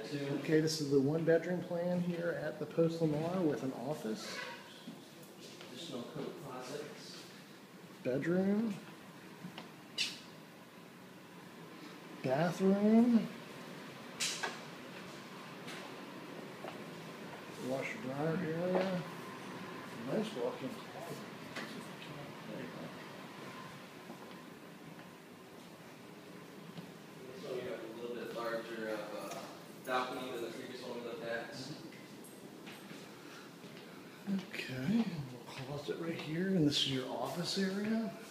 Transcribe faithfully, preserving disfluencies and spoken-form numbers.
too. Okay, this is the one-bedroom plan here at the Post Lamar with an office, Additional coat closets. bedroom, bathroom, washer dryer area, nice walk-in closet. There you This one we have a little bit larger of a balcony than the previous one we looked at. go. Okay, a little closet right here, and this is your office area.